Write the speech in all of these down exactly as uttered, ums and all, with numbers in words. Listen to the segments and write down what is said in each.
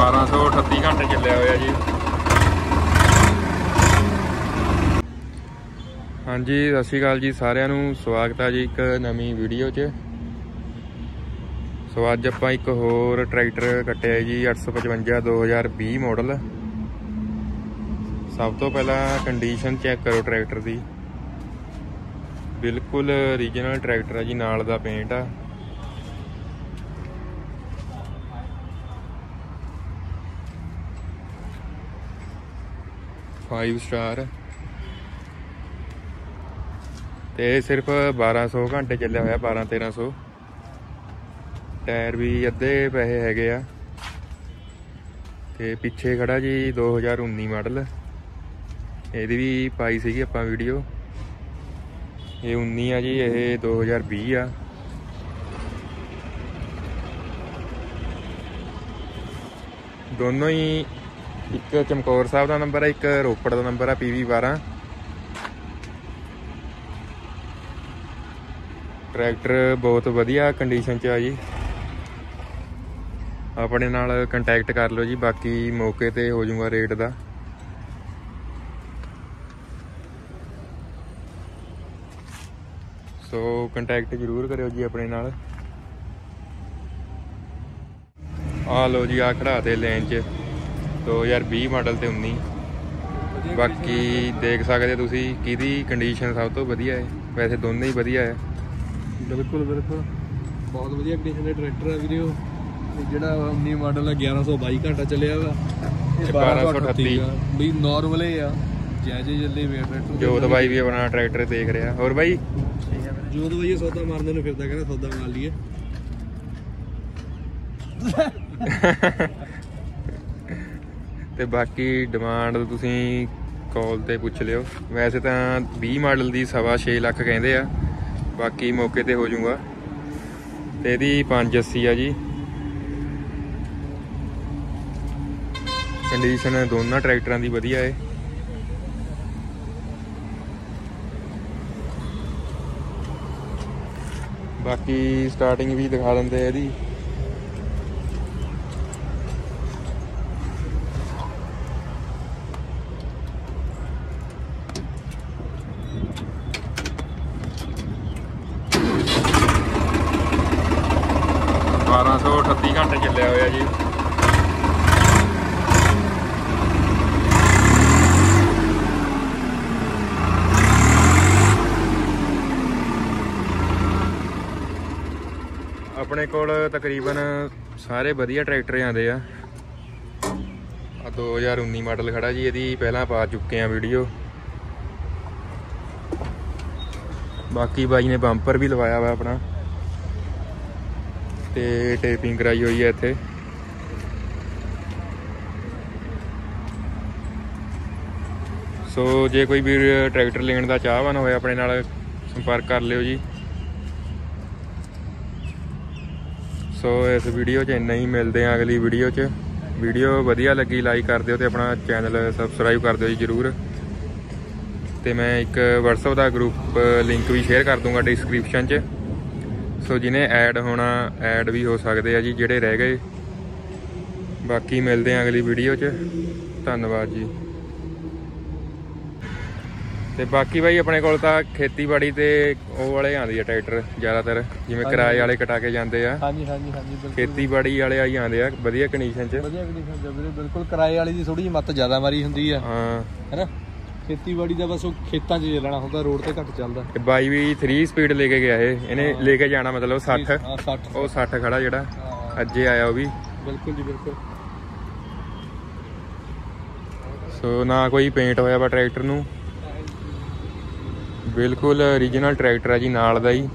बारह सौ अठत्ती घंटे चलिया होया जी। हाँ जी, सत श्री अकाल जी सारिਆਂ ਨੂੰ स्वागत है जी एक नवी वीडियो च। सो अज आपां एक होर ट्रैक्टर कट्टिया जी अठ सौ पचवंजा दो हज़ार भी मॉडल। सब तो पहला कंडीशन चेक करो ट्रैक्टर की, बिल्कुल ओरिजिनल ट्रैक्टर है जी, नाल दा पेंट आ। फाइव स्टार ते सिर्फ बारह सौ घंटे चलिया होया, बारह तेरह सौ। टायर भी अद्धे पैसे हैगे आ ते पिछे खड़ा जी दो हज़ार उन्नी मॉडल। ਇਹਦੀ भी पाई सीगी आपां वीडियो। ये उन्नी आ जी, ये दो हज़ार भी आ। दोनों ही एक चमकौर साहब का नंबर है, एक रोपड़ का नंबर है पी वी बारह। ट्रैक्टर बहुत वधिया कंडीशन च आ जी। अपने नाल कंटैक्ट कर लो जी, बाकी मौके ते हो जाऊगा रेट का। सो कंटैक्ट जरूर करो जी अपने नाल। आ लो जी, आ खड़ा ते लेन च दो हज़ार भी मॉडल ते उन्नी। बाकी देख सकते तुसी किहदी कंडीशन सब तो वधिया है। वैसे दोनों ही वधिया है, बिल्कुल बिल्कुल बहुत वधिया कंडीशन का ट्रैक्टर है वीडियो। जिहड़ा उन्नी मॉडल है ग्यारह सौ बाई घंटा चलिया वा, बारह सौ अठत्ती भी नॉर्मल ही आ, जायजे जल्दी वे ट्रैक्टर। जोत भाई भी अपना ट्रैक्टर देख रहा। और भाई जोत भाई सौदा मारने ਨੂੰ ਫਿਰਦਾ, ਕਹਿੰਦਾ ਸੌਦਾ ਮਾਰ ਲਈਏ। ਤੇ ਬਾਕੀ ਡਿਮਾਂਡ ਤੁਸੀਂ ਕਾਲ ਤੇ ਪੁੱਛ ਲਿਓ। ਵੈਸੇ ਤਾਂ ਵੀਹ ਮਾਡਲ ਦੀ ਸਵਾ ਛੇ ਲੱਖ ਕਹਿੰਦੇ ਆ, ਬਾਕੀ ਮੌਕੇ ਤੇ ਹੋ ਜਾਊਗਾ। ਤੇ ਇਹਦੀ ਪੰਜ ਅੱਸੀ ਆ ਜੀ। ਕੰਡੀਸ਼ਨ ਦੋਨਾਂ ਟਰੈਕਟਰਾਂ ਦੀ ਵਧੀਆ ਹੈ। ਬਾਕੀ ਸਟਾਰਟਿੰਗ ਵੀ ਦਿਖਾ ਦਿੰਦੇ ਆ ਇਹਦੀ। बारह सौ अठत्ती घंटे चलिया होया जी। अपने कोल तकरीबन सारे वधिया ट्रैक्टर आते हैं। दो हज़ार उन्नी मॉडल खड़ा जी, यदि पहला पा चुके हैं वीडियो। बाकी बाई ने बंपर भी लवाया हुआ अपना ते टेपिंग कराई हुई है इत्थे। सो जे कोई भी ट्रैक्टर लेने का चाहवान होए अपने नाल संपर्क कर लियो जी। सो इस वीडियो च इन्ना ही, मिलते हैं अगली वीडियो च। वीडियो वधिया लगी लाइक कर दियो ते अपना चैनल सबसक्राइब कर दियो जी जरूर। ते मैं एक व्हाट्सएप का ग्रुप लिंक भी शेयर कर दूंगा डिस्क्रिप्शन च। सो जिन्हें ऐड होना ऐड भी हो सकते हैं जी, जेडे रह गए। बाकी मिलते हैं अगली वीडियो च। धन्यवाद जी। ते बाकी भाई अपने कोल तां खेतीबाड़ी ते ओह वाले आंदे आ ट्रैक्टर ज़्यादातर, जिवें किराए वाले कटा के जाते हैं। हाँ जी हाँ जी हाँ जी बिल्कुल। खेतीबाड़ी वाले आई आंदे आ वधिया कंडीशन च। वधिया कंडीशन च वीरे बिल्कुल। किराए वाली दी थोड़ी मत ज़्यादा मारी हुंदी आ, हाँ है ना। खेतीबाड़ी का बस खेतों च चलना होंदा, रोड ते घट चलदा। बाई भी थ्री स्पीड लेके गया है, इन्हें लेके जाना मतलब सठ। सठ ਉਹ सठ खड़ा ਜਿਹੜਾ ਅੱਜੇ ਆਇਆ ਉਹ ਵੀ। बिल्कुल जी बिल्कुल। ਸੋ ਨਾ ਕੋਈ ਪੇਂਟ ਹੋਇਆ ਵਾ ਟਰੈਕਟਰ ਨੂੰ, ਬਿਲਕੁਲ ओरिजिनल ट्रैक्टर है जी, नाल दा ही।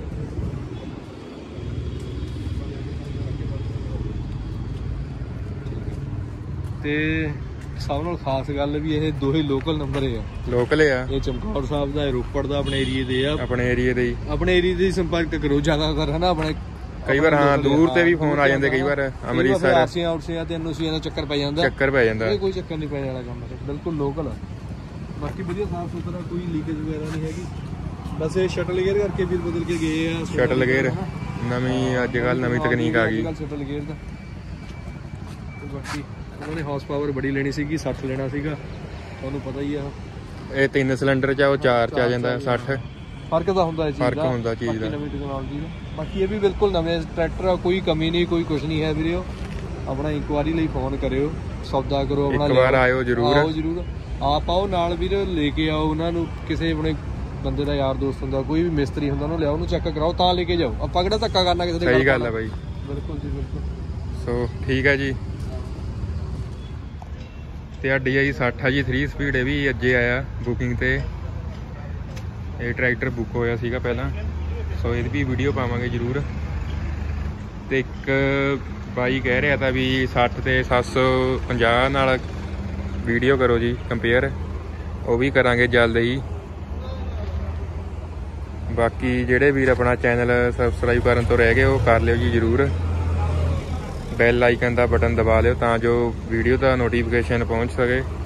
ते सब नाल खास गल भी ये दोहे लोकल नंबर है। लोकल है ये चमकौर साहब का, रोपड़ का, अपने एरिए दे आ। अपने एरिए दे ही अपने एरिए दे संपर्क करो ज्यादातर, है ना। अपने कई बार हाँ दूर ते भी फोन आ जाते, कई बार अमृतसर आसियां उड़सियां ते अनुसियां दा चक्कर पै जांदा। चक्कर पै जांदा, कोई चक्कर नहीं पैने वाला काम है, बिल्कुल लोकल है। बाकी बढ़िया साफ सुथरा, कोई लीकेज वगैरह नहीं हैगी। बस ये शटल गेयर करके भी बदल के गए हैं। शटल गेयर नवीं अजकल नवीं तकनीक आ गई। शटल गेयर दा बाकी ਉਹਨਾਂ ਨੇ ਹਾਰਸ ਪਾਵਰ ਬੜੀ ਲੈਣੀ ਸੀਗੀ, ਸੱਠ ਲੈਣਾ ਸੀਗਾ, ਤੁਹਾਨੂੰ ਪਤਾ ਹੀ ਆ। ਇਹ ਤਿੰਨ ਸਿਲੰਡਰ ਚ ਆ, ਉਹ ਚਾਰ ਚ ਆ ਜਾਂਦਾ ਸੱਠ। ਫਰਕ ਤਾਂ ਹੁੰਦਾ ਚੀਜ਼ ਦਾ, ਫਰਕ ਹੁੰਦਾ ਚੀਜ਼ ਦਾ, ਨਵੀਂ ਟੈਕਨੋਲੋਜੀ ਦਾ। ਬਾਕੀ ਇਹ ਵੀ ਬਿਲਕੁਲ ਨਵੇਂ ਟਰੈਕਟਰ ਆ, ਕੋਈ ਕਮੀ ਨਹੀਂ, ਕੋਈ ਕੁਝ ਨਹੀਂ ਹੈ ਵੀਰੇ। ਆਪਣਾ ਇਨਕੁਆਰੀ ਲਈ ਫੋਨ ਕਰਿਓ, ਸੌਦਾ ਕਰੋ ਆਪਣਾ, ਇੱਕ ਵਾਰ ਆਇਓ ਜ਼ਰੂਰ, ਆਓ ਜ਼ਰੂਰ, ਆਪ ਆਓ ਨਾਲ ਵੀਰ, ਲੈ ਕੇ ਆਓ ਉਹਨਾਂ ਨੂੰ। ਕਿਸੇ ਆਪਣੇ ਬੰਦੇ ਦਾ ਯਾਰ ਦੋਸਤ ਹੁੰਦਾ, ਕੋਈ ਵੀ ਮਿਸਤਰੀ ਹੁੰਦਾ, ਉਹਨੂੰ ਲਿਆਓ, ਉਹਨੂੰ ਚੈੱਕ ਕਰਾਓ, ਤਾਂ ਲੈ ਕੇ ਜਾਓ। ਆਪਾਂ ਕਿਹੜਾ ਧੱਕਾ ਕਰਨਾ ਕਿਸੇ ਦੇ। ਸਹੀ ਗੱਲ ਹੈ ਬਾਈ, ਬਿਲਕੁਲ ਜੀ ਬਿਲਕੁਲ। ਸੋ ਠੀਕ ਹੈ ਜੀ। ਤੇ ਆ ਡੀ ਆਈ ਸੱਠ ਆ ਜੀ ਥ੍ਰੀ ਸਪੀਡ, ਇਹ ਵੀ ਅੱਜੇ ਆਇਆ ਬੁਕਿੰਗ ਤੇ। ਇਹ ਟਰੈਕਟਰ ਬੁੱਕ ਹੋਇਆ ਸੀਗਾ ਪਹਿਲਾਂ, ਸੋ ਇਹਦੀ ਵੀ ਵੀਡੀਓ ਪਾਵਾਂਗੇ ਜ਼ਰੂਰ। ਤੇ ਇੱਕ ਬਾਈ ਕਹਿ ਰਿਹਾ ਤਾਂ ਵੀ ਸੱਠ ਤੇ ਸੱਤ ਸੌ ਪੰਜਾਹ ਨਾਲ ਵੀਡੀਓ ਕਰੋ ਜੀ ਕੰਪੇਅਰ, ਉਹ ਵੀ ਕਰਾਂਗੇ ਜਲਦ ਹੀ। ਬਾਕੀ ਜਿਹੜੇ ਵੀਰ ਆਪਣਾ ਚੈਨਲ ਸਬਸਕ੍ਰਾਈਬ ਕਰਨ ਤੋਂ ਰਹਿ ਗਏ, ਉਹ ਕਰ ਲਿਓ ਜੀ ਜ਼ਰੂਰ। ਬੈਲ ਆਈਕਨ ਦਾ ਬਟਨ ਦਬਾ ਲਿਓ ਤਾਂ ਜੋ ਵੀਡੀਓ ਦਾ ਨੋਟੀਫਿਕੇਸ਼ਨ ਪਹੁੰਚ ਸਕੇ।